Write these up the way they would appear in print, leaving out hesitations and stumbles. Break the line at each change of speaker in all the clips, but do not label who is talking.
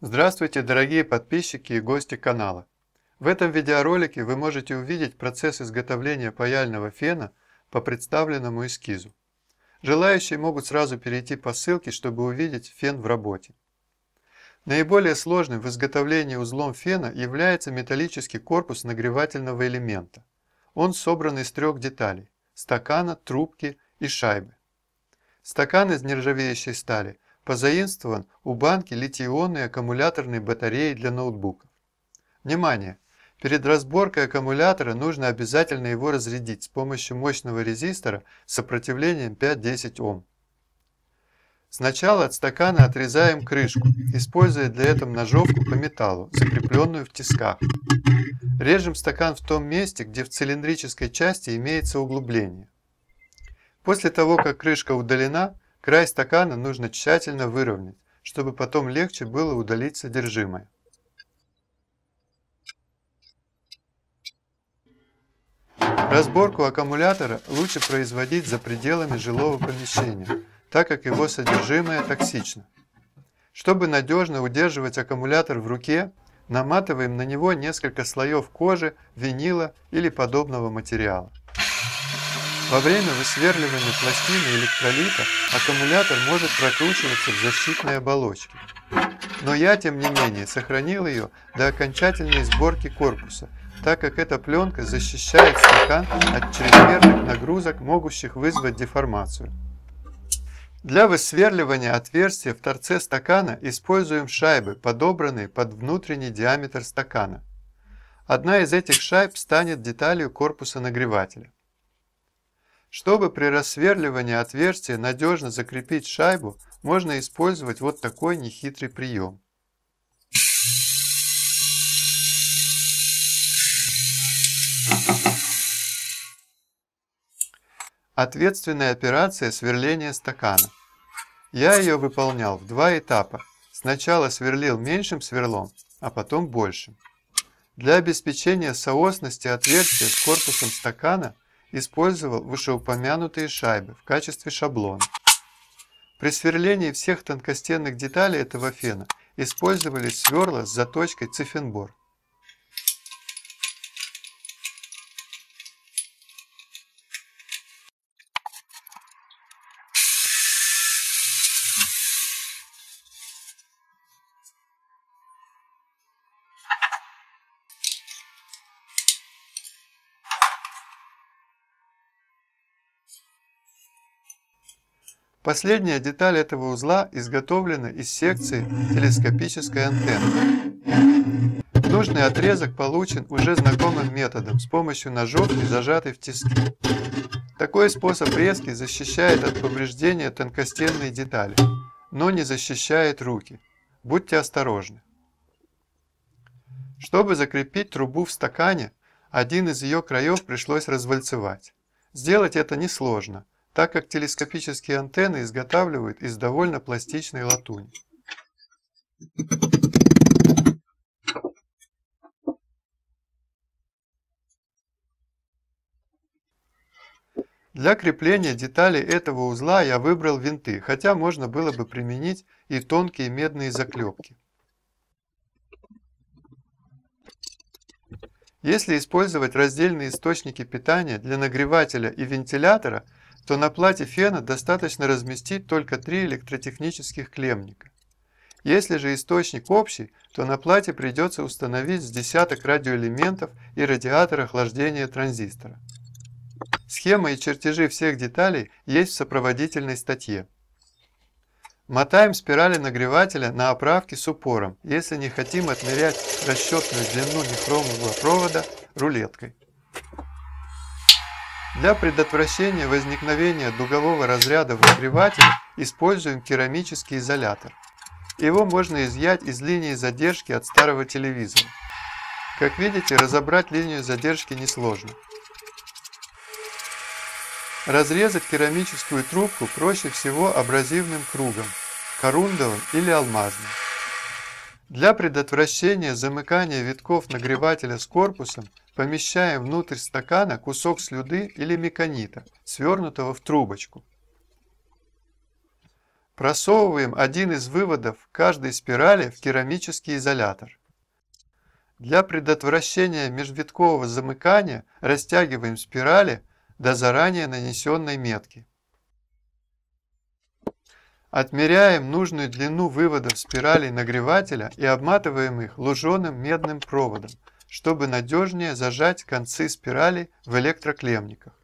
Здравствуйте, дорогие подписчики и гости канала. В этом видеоролике вы можете увидеть процесс изготовления паяльного фена по представленному эскизу. Желающие могут сразу перейти по ссылке, чтобы увидеть фен в работе. Наиболее сложным в изготовлении узлом фена является металлический корпус нагревательного элемента. Он собран из трех деталей – стакана, трубки и шайбы. Стакан из нержавеющей стали позаимствован у банки литий-ионной аккумуляторной батареи для ноутбуков. Внимание! Перед разборкой аккумулятора нужно обязательно его разрядить с помощью мощного резистора с сопротивлением 5-10 Ом. Сначала от стакана отрезаем крышку, используя для этого ножовку по металлу, закрепленную в тисках. Режем стакан в том месте, где в цилиндрической части имеется углубление. После того, как крышка удалена, край стакана нужно тщательно выровнять, чтобы потом легче было удалить содержимое. Разборку аккумулятора лучше производить за пределами жилого помещения, так как его содержимое токсично. Чтобы надежно удерживать аккумулятор в руке, наматываем на него несколько слоев кожи, винила или подобного материала. Во время высверливания пластины электролита аккумулятор может прокручиваться в защитной оболочке. Но я, тем не менее, сохранил ее до окончательной сборки корпуса, так как эта пленка защищает стакан от чрезмерных нагрузок, могущих вызвать деформацию. Для высверливания отверстия в торце стакана используем шайбы, подобранные под внутренний диаметр стакана. Одна из этих шайб станет деталью корпуса нагревателя. Чтобы при рассверливании отверстия надежно закрепить шайбу, можно использовать вот такой нехитрый прием. Ответственная операция сверления стакана. Я ее выполнял в два этапа. Сначала сверлил меньшим сверлом, а потом большим. Для обеспечения соосности отверстия с корпусом стакана использовал вышеупомянутые шайбы в качестве шаблона. При сверлении всех тонкостенных деталей этого фена использовались сверла с заточкой цифенбор. Последняя деталь этого узла изготовлена из секции телескопической антенны. Нужный отрезок получен уже знакомым методом с помощью ножовки, зажатой в тиски. Такой способ резки защищает от повреждения тонкостенные детали, но не защищает руки. Будьте осторожны. Чтобы закрепить трубу в стакане, один из ее краев пришлось развальцевать. Сделать это несложно, так как телескопические антенны изготавливают из довольно пластичной латуни. Для крепления деталей этого узла я выбрал винты, хотя можно было бы применить и тонкие медные заклепки. Если использовать раздельные источники питания для нагревателя и вентилятора, то на плате фена достаточно разместить только 3 электротехнических клеммника. Если же источник общий, то на плате придется установить с десяток радиоэлементов и радиатор охлаждения транзистора. Схема и чертежи всех деталей есть в сопроводительной статье. Мотаем спирали нагревателя на оправке с упором, если не хотим отмерять расчетную длину нехромового провода рулеткой. Для предотвращения возникновения дугового разряда в нагревателе используем керамический изолятор. Его можно изъять из линии задержки от старого телевизора. Как видите, разобрать линию задержки несложно. Разрезать керамическую трубку проще всего абразивным кругом, корундовым или алмазным. Для предотвращения замыкания витков нагревателя с корпусом помещаем внутрь стакана кусок слюды или меконита, свернутого в трубочку. Просовываем один из выводов каждой спирали в керамический изолятор. Для предотвращения межвиткового замыкания растягиваем спирали до заранее нанесенной метки. Отмеряем нужную длину выводов спиралей нагревателя и обматываем их луженым медным проводом, чтобы надежнее зажать концы спиралей в электроклемниках.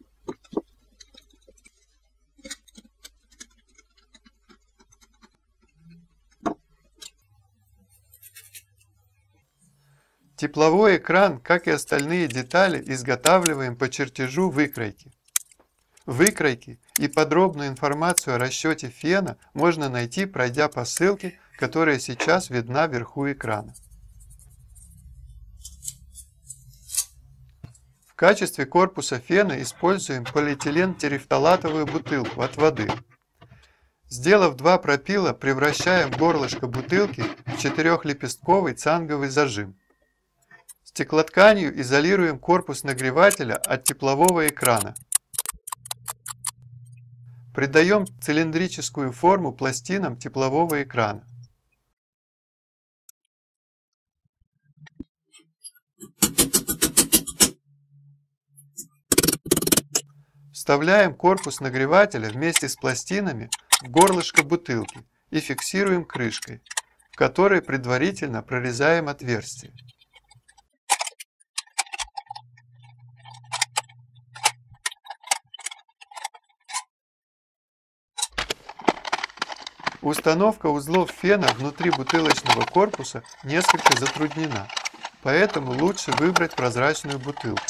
Тепловой экран, как и остальные детали, изготавливаем по чертежу выкройки. Выкройки и подробную информацию о расчете фена можно найти, пройдя по ссылке, которая сейчас видна вверху экрана. В качестве корпуса фена используем полиэтилен-терефталатовую бутылку от воды. Сделав два пропила, превращаем горлышко бутылки в 4-лепестковый цанговый зажим. Стеклотканью изолируем корпус нагревателя от теплового экрана. Придаем цилиндрическую форму пластинам теплового экрана. Вставляем корпус нагревателя вместе с пластинами в горлышко бутылки и фиксируем крышкой, в которой предварительно прорезаем отверстие. Установка узлов фена внутри бутылочного корпуса несколько затруднена, поэтому лучше выбрать прозрачную бутылку.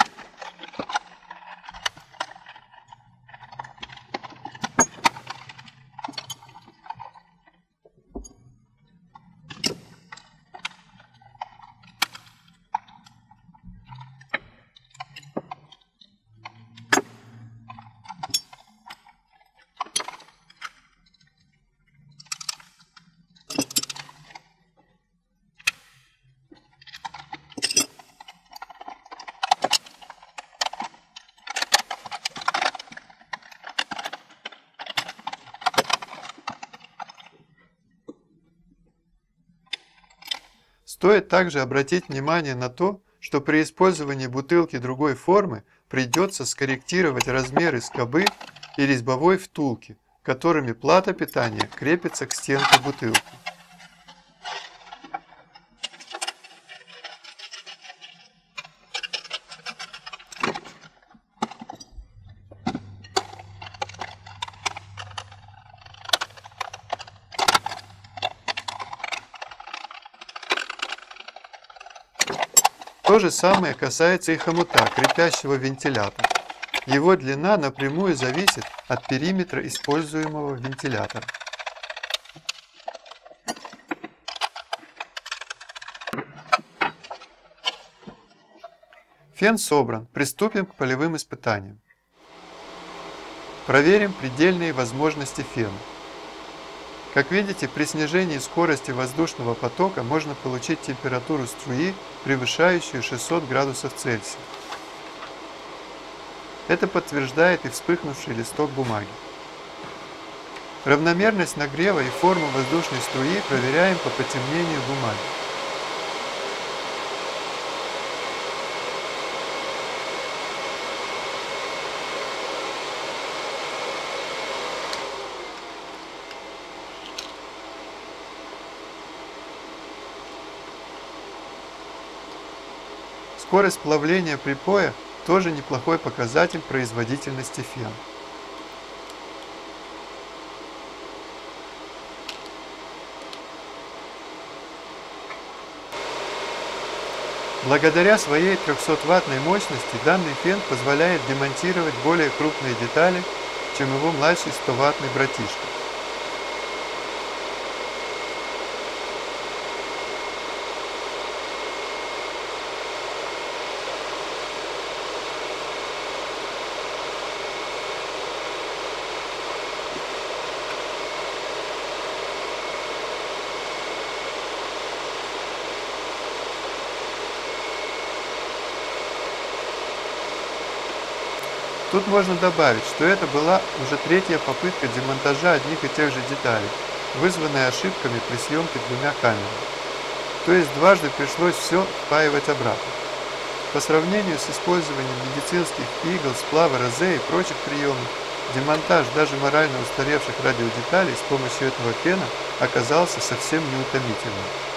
Стоит также обратить внимание на то, что при использовании бутылки другой формы придется скорректировать размеры скобы и резьбовой втулки, которыми плата питания крепится к стенке бутылки. То же самое касается и хомута, крепящего вентилятор. Его длина напрямую зависит от периметра используемого вентилятора. Фен собран, приступим к полевым испытаниям. Проверим предельные возможности фена. Как видите, при снижении скорости воздушного потока можно получить температуру струи, превышающую 600 градусов Цельсия. Это подтверждает и вспыхнувший листок бумаги. Равномерность нагрева и форму воздушной струи проверяем по потемнению бумаги. Скорость плавления припоя тоже неплохой показатель производительности фена. Благодаря своей 300-ваттной мощности данный фен позволяет демонтировать более крупные детали, чем его младший 100-ваттный братишка. Тут можно добавить, что это была уже третья попытка демонтажа одних и тех же деталей, вызванная ошибками при съемке двумя камерами. То есть дважды пришлось все впаивать обратно. По сравнению с использованием медицинских игл, сплава розе и прочих приемов, демонтаж даже морально устаревших радиодеталей с помощью этого фена оказался совсем неутомительным.